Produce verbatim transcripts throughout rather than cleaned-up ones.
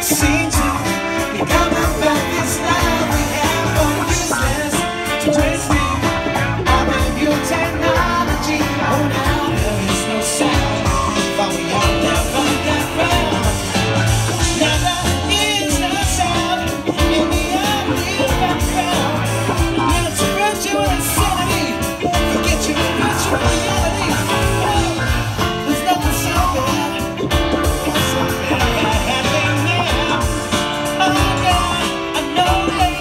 seem to become about this life we have for useless to trace me. I'm a new technology. Oh, now there is no sound. But we all never get round. Now there is no sound in the ugly background. Let's virtual insanity. Forget your virtual reality. Oh, there's nothing so bad. So bad happening now. Oh yeah, I know that.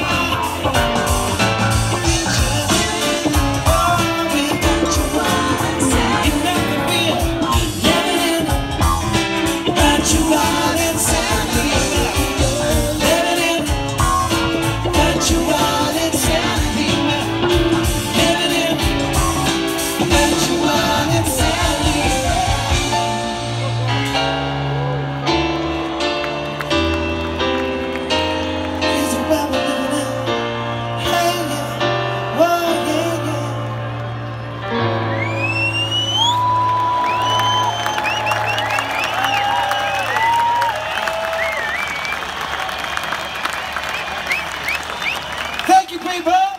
We just, oh, we got you all inside. You know that we're living in, got you all inside me. Living in, got you all inside me. Living in, got you all inside me. Here's a world we're living in. Hey, yeah. Whoa, yeah, yeah. Thank you, people.